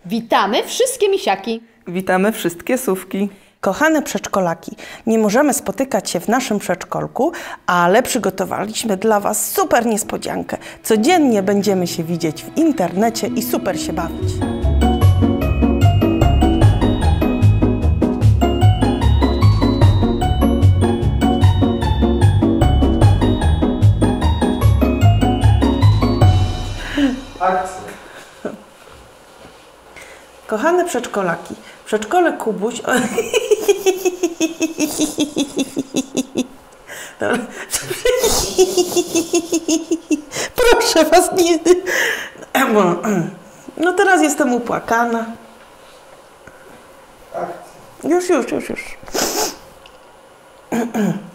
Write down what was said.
Witamy wszystkie misiaki. Witamy wszystkie sówki. Kochane przedszkolaki, nie możemy spotykać się w naszym przedszkolku, ale przygotowaliśmy dla Was super niespodziankę. Codziennie będziemy się widzieć w internecie i super się bawić. Akcja. Kochane przedszkolaki, przedszkole Kubuś... Proszę Was, nie... No teraz jestem upłakana. Już.